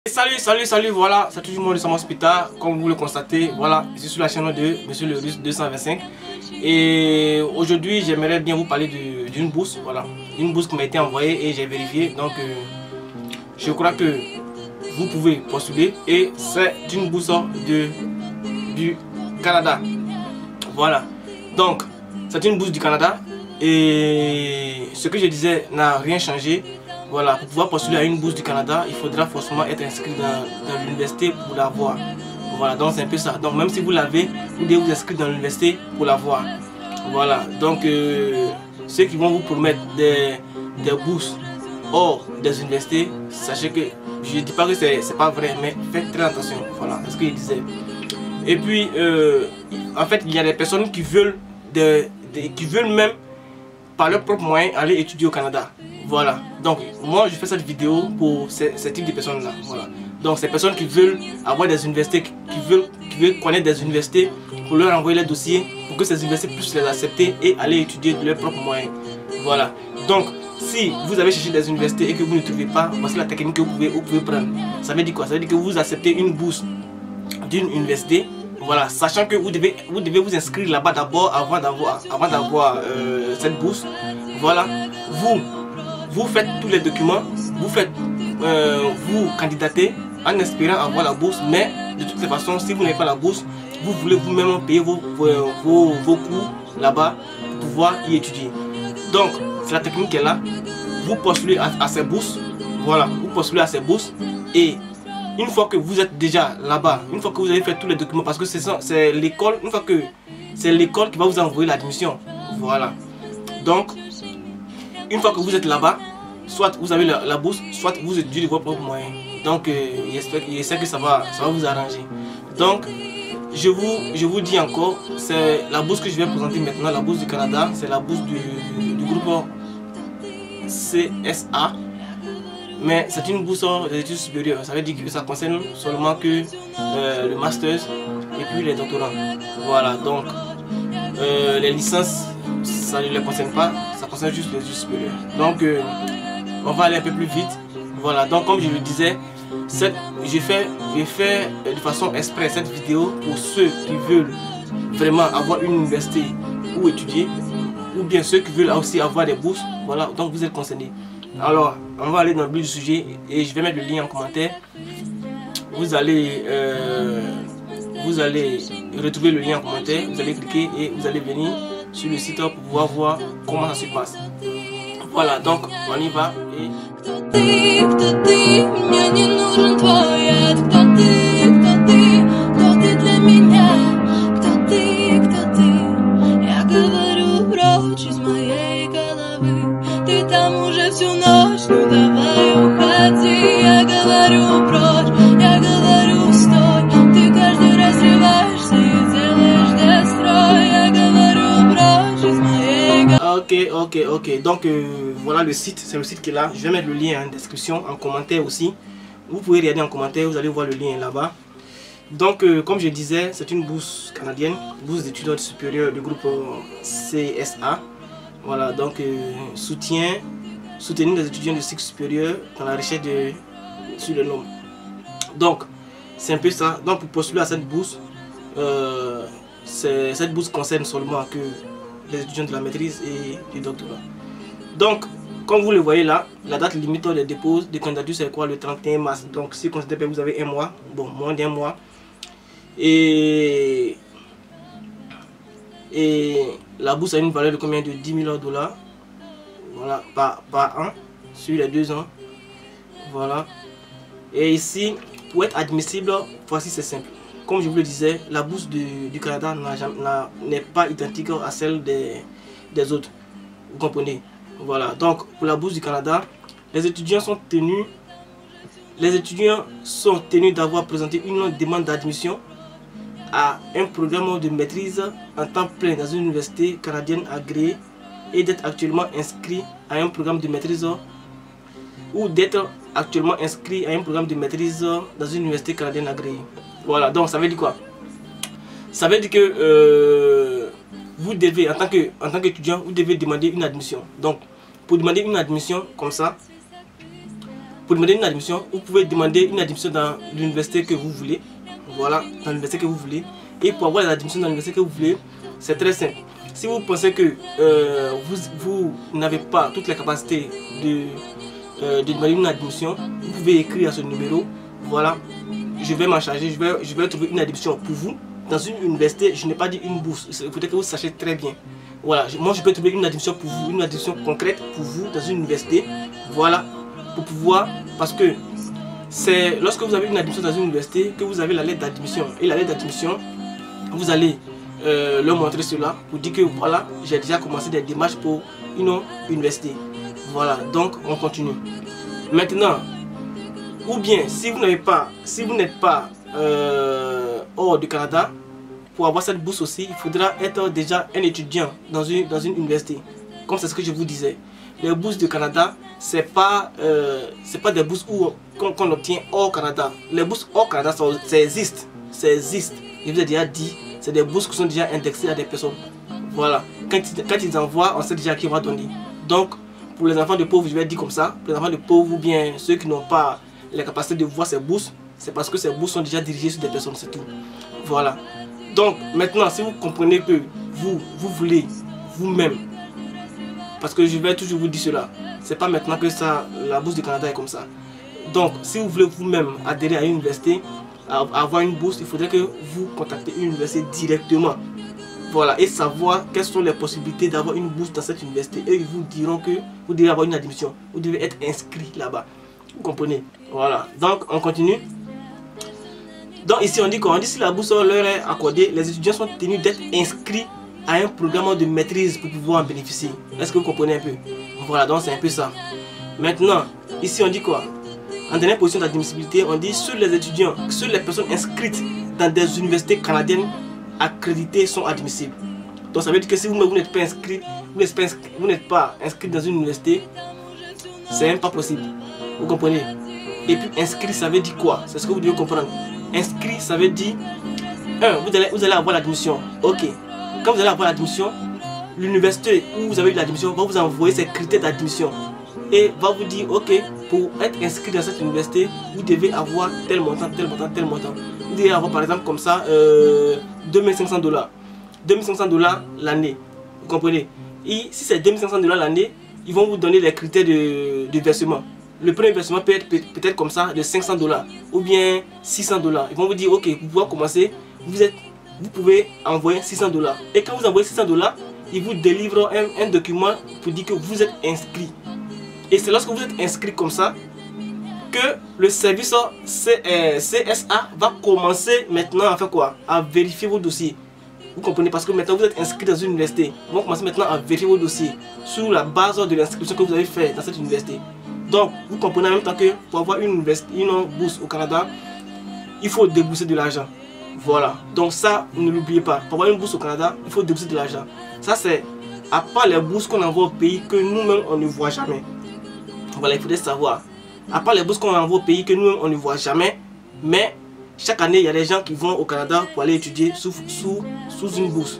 Salut, voilà, c'est toujours moi de Samas Pita, comme vous le constatez, voilà, je suis sur la chaîne de Monsieur le Russe 225. Et aujourd'hui, j'aimerais bien vous parler d'une bourse, voilà, une bourse qui m'a été envoyée et j'ai vérifié, donc je crois que vous pouvez postuler et c'est une bourse du Canada, voilà, donc c'est une bourse du Canada et ce que je disais n'a rien changé. Voilà, pour pouvoir postuler à une bourse du Canada, il faudra forcément être inscrit dans l'université pour l'avoir. Voilà, donc c'est un peu ça. Donc même si vous l'avez, vous devez vous inscrire dans l'université pour l'avoir. Voilà, donc ceux qui vont vous promettre des bourses hors des universités, sachez que je ne dis pas que c'est pas vrai, mais faites très attention. Voilà, c'est ce que je disais. Et puis, en fait, il y a des personnes qui veulent, qui veulent même par leurs propres moyens aller étudier au Canada. Voilà, donc moi je fais cette vidéo pour ces types de personnes là. Voilà, donc ces personnes qui veulent avoir des universités, qui veulent connaître des universités pour leur envoyer les dossiers pour que ces universités puissent les accepter et aller étudier de leurs propres moyens. Voilà, donc si vous avez cherché des universités et que vous ne trouvez pas, voici la technique que vous pouvez prendre. Ça veut dire quoi? Ça veut dire que vous acceptez une bourse d'une université. Voilà, sachant que vous devez vous inscrire là-bas d'abord avant d'avoir cette bourse. Voilà, vous faites tous les documents, vous candidatez en espérant avoir la bourse, mais de toutes les façons, si vous n'avez pas la bourse, vous voulez vous-même payer vos cours là-bas pour pouvoir y étudier. Donc, c'est la technique qui est là. Vous postulez à ces bourses, voilà, vous postulez à ces bourses et une fois que vous êtes déjà là-bas, une fois que vous avez fait tous les documents, parce que c'est l'école, une fois que c'est l'école qui va vous envoyer l'admission, voilà. Donc, une fois que vous êtes là-bas, soit vous avez la bourse, soit vous étudiez de vos propres moyens. Donc, j'espère que ça va vous arranger. Donc, je vous dis encore, c'est la bourse que je vais présenter maintenant, la bourse du Canada, c'est la bourse du groupe CSA. Mais c'est une bourse des études supérieures, ça veut dire que ça concerne seulement que le master et puis les doctorants. Voilà, donc les licences, ça ne les concerne pas, ça concerne juste les études supérieures. Donc on va aller un peu plus vite. Voilà, donc comme je le disais, j'ai fait de façon express cette vidéo pour ceux qui veulent vraiment avoir une université où étudier, ou bien ceux qui veulent aussi avoir des bourses. Voilà, donc vous êtes concernés. Alors, on va aller dans le but du sujet et je vais mettre le lien en commentaire. Vous allez retrouver le lien en commentaire, vous allez cliquer et vous allez venir sur le site pour pouvoir voir comment ça se passe. Voilà, donc on y va et... Ok, donc voilà le site, c'est le site qui est là. Je vais mettre le lien en description, en commentaire aussi. Vous pouvez regarder en commentaire, vous allez voir le lien là-bas. Donc comme je disais, c'est une bourse canadienne, bourse d'études supérieures du groupe CSA. Voilà, donc soutenir les étudiants de cycle supérieur dans la recherche sur le nom. Donc c'est un peu ça. Donc pour postuler à cette bourse, cette bourse concerne seulement que les étudiants de la maîtrise et du doctorat. Donc, comme vous le voyez là, la date limite de dépôt de candidature c'est quoi? Le 31 mars. Donc, si considérez que vous avez un mois, bon, moins d'un mois. Et la bourse a une valeur de combien? De 10 000 $. Voilà, par an, sur les 2 ans. Voilà. Et ici, pour être admissible, voici c'est simple. Comme je vous le disais, la bourse du Canada n'est pas identique à celle des autres. Vous comprenez? Voilà. Donc, pour la bourse du Canada, les étudiants sont tenus d'avoir présenté une demande d'admission à un programme de maîtrise en temps plein dans une université canadienne agréée et d'être actuellement inscrit à un programme de maîtrise ou d'être actuellement inscrit à un programme de maîtrise dans une université canadienne agréée. Voilà, donc ça veut dire quoi? Ça veut dire que vous devez, en tant qu'étudiant, vous devez demander une admission. Donc, pour demander une admission comme ça, pour demander une admission, vous pouvez demander une admission dans l'université que vous voulez. Voilà, dans l'université que vous voulez. Et pour avoir l'admission dans l'université que vous voulez, c'est très simple. Si vous pensez que vous n'avez pas toutes les capacités de demander une admission, vous pouvez écrire à ce numéro. Voilà, je vais m'en charger, je vais trouver une admission pour vous. Dans une université, je n'ai pas dit une bourse, il faudrait que vous sachiez très bien. Voilà, moi je peux trouver une admission pour vous, une admission concrète pour vous dans une université. Voilà, pour pouvoir, parce que c'est lorsque vous avez une admission dans une université que vous avez la lettre d'admission. Et la lettre d'admission, vous allez leur montrer cela pour dire que voilà, j'ai déjà commencé des démarches pour une université. Voilà, donc on continue. Maintenant, ou bien si vous n'êtes pas hors du Canada, pour avoir cette bourse aussi, il faudra être déjà un étudiant dans une université. Comme c'est ce que je vous disais. Les bourses du Canada, c'est pas des bourses qu'on obtient hors Canada. Les bourses hors Canada, ça existe. Ça existe. Je vous ai déjà dit, c'est des bourses qui sont déjà indexées à des personnes. Voilà. Quand ils envoient, on sait déjà qui va donner. Donc, pour les enfants de pauvres, je vais dire comme ça. Pour les enfants de pauvres ou bien ceux qui n'ont pas la capacité de voir ces bourses, c'est parce que ces bourses sont déjà dirigées sur des personnes, c'est tout. Voilà. Donc, maintenant, si vous comprenez que vous voulez vous-même, parce que je vais toujours vous dire cela, c'est pas maintenant que ça, la bourse du Canada est comme ça. Donc, si vous voulez vous-même adhérer à une université, avoir une bourse, il faudrait que vous contactez une université directement. Voilà, et savoir quelles sont les possibilités d'avoir une bourse dans cette université. Et ils vous diront que vous devez avoir une admission, vous devez être inscrit là-bas. Vous comprenez? Voilà, donc on continue. Donc ici on dit quoi? On dit si la bourse leur est accordée, les étudiants sont tenus d'être inscrits à un programme de maîtrise pour pouvoir en bénéficier. Est-ce que vous comprenez un peu? Voilà, donc c'est un peu ça. Maintenant, ici on dit quoi? En dernière position d'admissibilité, on dit seuls les étudiants, seules les personnes inscrites dans des universités canadiennes accréditées sont admissibles. Donc ça veut dire que si vous n'êtes pas inscrit, vous n'êtes pas inscrit dans une université, c'est même pas possible. Vous comprenez? Et puis inscrit, ça veut dire quoi? C'est ce que vous devez comprendre. Inscrit, ça veut dire vous allez avoir l'admission. Ok. Quand vous allez avoir l'admission, l'université où vous avez eu l'admission va vous envoyer ses critères d'admission et va vous dire ok, pour être inscrit dans cette université, vous devez avoir tel montant, tel montant, tel montant. Vous devez avoir par exemple comme ça $2500. $2500 l'année. Vous comprenez? Et si c'est $2500 l'année, ils vont vous donner les critères de versement. Le premier versement peut être peut-être comme ça de $500 ou bien $600. Ils vont vous dire ok, pour pouvoir commencer, vous pouvez envoyer $600. Et quand vous envoyez $600, ils vous délivrent un document pour dire que vous êtes inscrit. Et c'est lorsque vous êtes inscrit comme ça que le service CSA va commencer maintenant à faire quoi? À vérifier vos dossiers. Vous comprenez? Parce que maintenant vous êtes inscrit dans une université. Ils vont commencer maintenant à vérifier vos dossiers sur la base de l'inscription que vous avez fait dans cette université. Donc vous comprenez en même temps que pour avoir une bourse au Canada, il faut débourser de l'argent. Voilà, donc ça ne l'oubliez pas. Pour avoir une bourse au Canada, il faut débourser de l'argent. Ça c'est à part les bourses qu'on envoie au pays que nous-mêmes on ne voit jamais. Voilà, il faudrait savoir. À part les bourses qu'on envoie au pays que nous-mêmes on ne voit jamais, mais chaque année il y a des gens qui vont au Canada pour aller étudier sous une bourse.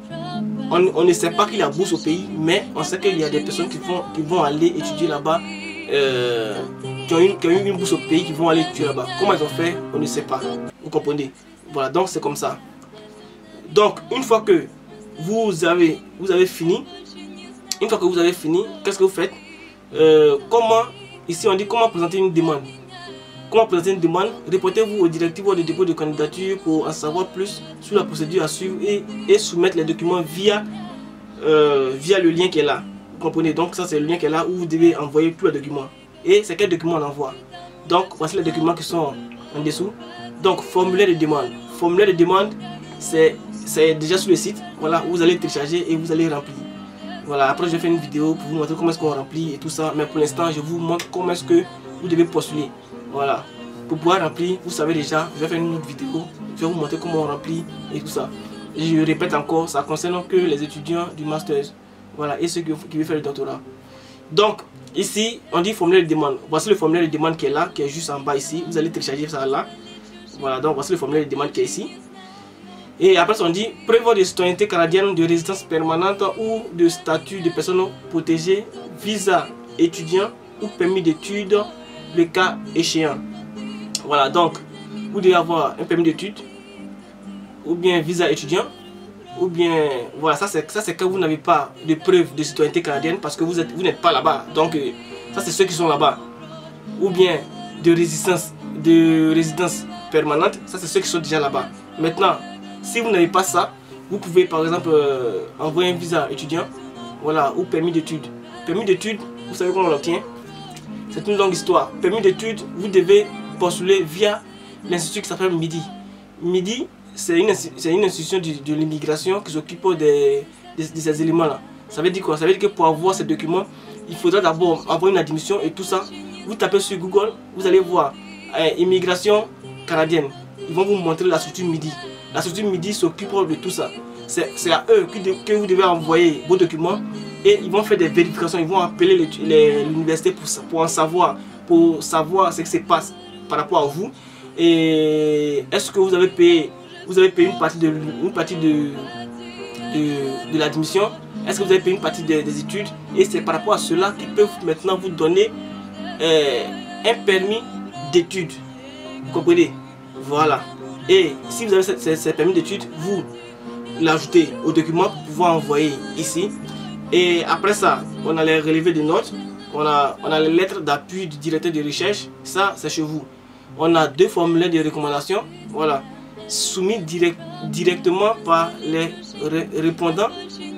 On ne sait pas qu'il y a bourse au pays, mais on sait qu'il y a des personnes qui vont aller étudier là-bas, qui ont eu une bourse au pays, qui vont aller étudier là-bas. Comment ils ont fait, on ne sait pas. Vous comprenez? Voilà, donc c'est comme ça. Donc une fois que vous avez fini, qu'est-ce que vous faites? Ici on dit comment présenter une demande. Comment présenter une demande? Reportez-vous aux directives de dépôt de candidature pour en savoir plus sur la procédure à suivre et soumettre les documents via le lien qui est là. Vous comprenez? Donc ça c'est le lien qui est là où vous devez envoyer tous les documents. Et c'est quel document on envoie? Donc voici les documents qui sont en dessous. Donc formulaire de demande. Formulaire de demande, c'est déjà sur le site. Voilà, vous allez télécharger et vous allez remplir. Voilà, après je vais faire une vidéo pour vous montrer comment est-ce qu'on remplit et tout ça. Mais pour l'instant, je vous montre comment est-ce que vous devez postuler. Voilà, pour pouvoir remplir, vous savez déjà, je vais faire une autre vidéo. Je vais vous montrer comment on remplit et tout ça. Et je répète encore, ça concerne que les étudiants du master. Voilà, et ceux qui veulent faire le doctorat. Donc, ici, on dit formulaire de demande. Voici le formulaire de demande qui est là, qui est juste en bas ici. Vous allez télécharger ça là. Voilà, donc voici le formulaire de demande qui est ici. Et après on dit prévoir de citoyenneté canadienne, de résidence permanente ou de statut de personnes protégées, visa étudiant ou permis d'études le cas échéant. Voilà, donc vous devez avoir un permis d'études ou bien visa étudiant, ou bien voilà, ça c'est quand vous n'avez pas de preuve de citoyenneté canadienne parce que vous n'êtes pas là-bas. Donc ça c'est ceux qui sont là-bas. Ou bien de résidence permanente, ça c'est ceux qui sont déjà là-bas. Maintenant, si vous n'avez pas ça, vous pouvez par exemple envoyer un visa étudiant, voilà, ou permis d'études. Permis d'études, vous savez comment on l'obtient? C'est une longue histoire. Permis d'études, vous devez postuler via l'institut qui s'appelle MIDI. MIDI, c'est une institution de l'immigration qui s'occupe de ces éléments-là. Ça veut dire quoi? Ça veut dire que pour avoir ces documents, il faudra d'abord avoir une admission et tout ça. Vous tapez sur Google, vous allez voir immigration canadienne. Ils vont vous montrer la structure MIDI. La structure MIDI s'occupe de tout ça. C'est à eux que vous devez envoyer vos documents et ils vont faire des vérifications. Ils vont appeler l'université pour savoir ce qui se passe par rapport à vous. Et est-ce que vous avez payé une partie de l'admission? Est-ce que vous avez payé une partie des études? Et c'est par rapport à cela qu'ils peuvent maintenant vous donner un permis d'études. Vous comprenez? Voilà. Et si vous avez ce permis d'études, vous l'ajoutez au document pour pouvoir envoyer ici. Et après ça, on a les relevés de notes, on a les lettres d'appui du directeur de recherche. Ça, c'est chez vous. On a 2 formulaires de recommandation, voilà, soumis directement par les répondants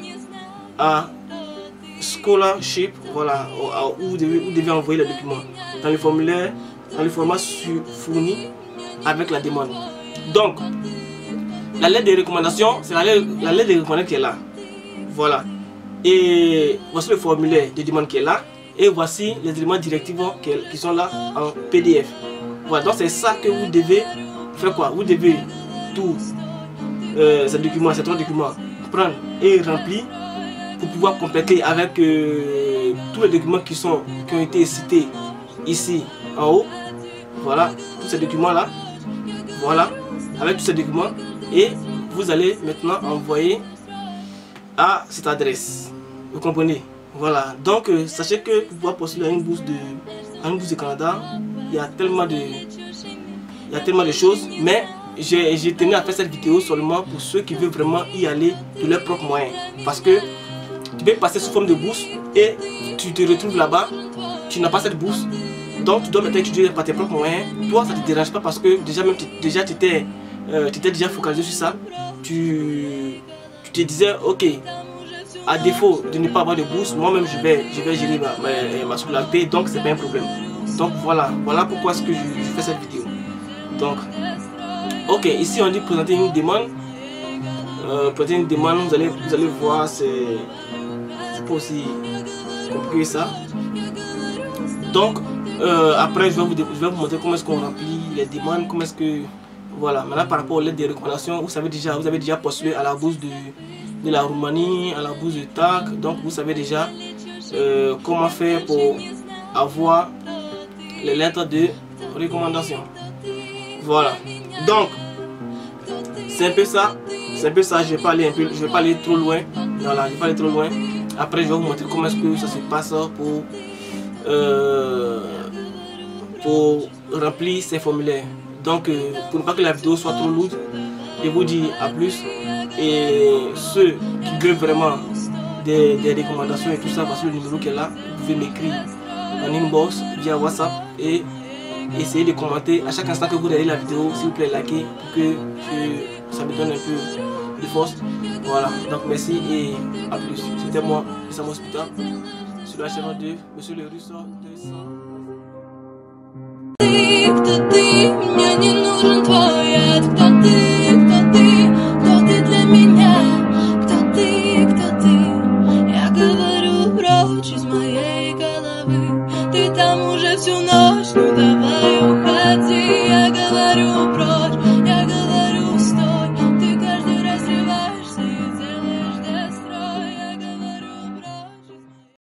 à Scholarship, voilà, où vous devez envoyer les documents dans le formulaire, dans le format fourni avec la demande. Donc, la lettre de recommandation, c'est la lettre de recommandation qui est là, voilà. Et voici le formulaire de demande qui est là, et voici les éléments directifs qui sont là en PDF. Voilà, donc c'est ça que vous devez faire quoi? Vous devez tous ces 3 documents prendre et remplir pour pouvoir compléter avec tous les documents qui ont été cités ici en haut. Voilà, tous ces documents là. Voilà, avec tous ces documents. Et vous allez maintenant envoyer à cette adresse. Vous comprenez? Voilà, donc sachez que pour pouvoir postuler à une bourse de Canada, il y a tellement de choses, mais j'ai tenu à faire cette vidéo seulement pour ceux qui veulent vraiment y aller de leurs propres moyens. Parce que tu peux passer sous forme de bourse et tu te retrouves là-bas, tu n'as pas cette bourse, donc tu dois maintenant étudier par tes propres moyens. Toi, ça ne te dérange pas parce que déjà tu étais déjà focalisé sur ça. Tu te disais, ok, à défaut de ne pas avoir de bourse, moi-même je vais gérer ma scolarité, donc c'est pas un problème. Donc voilà pourquoi est-ce que je fais cette vidéo. Donc, ok, ici on dit présenter une demande. Présenter une demande, vous allez voir, c'est pas aussi compliqué ça. Donc, après je vais vous montrer comment est-ce qu'on remplit les demandes, comment est-ce que... Voilà, maintenant par rapport aux lettres de recommandation, vous avez déjà postulé à la bourse de la Roumanie, à la bourse de TAC, donc vous savez déjà comment faire pour avoir les lettres de recommandation. Voilà, donc c'est un peu ça, je vais pas aller trop loin. Voilà, je vais pas aller trop loin. Après je vais vous montrer comment est-ce que ça se passe pour remplir ces formulaires. Donc pour ne pas que la vidéo soit trop lourde, je vous dis à plus. Et ceux qui veulent vraiment des recommandations et tout ça, parce que le numéro qui est là, vous pouvez m'écrire en inbox via WhatsApp et essayez de commenter à chaque instant que vous regardez la vidéo, s'il vous plaît, likez pour que ça me donne un peu de force. Voilà, donc merci et à plus. C'était moi, Sam Hospital, sur la chaîne de Monsieur le Russe 200.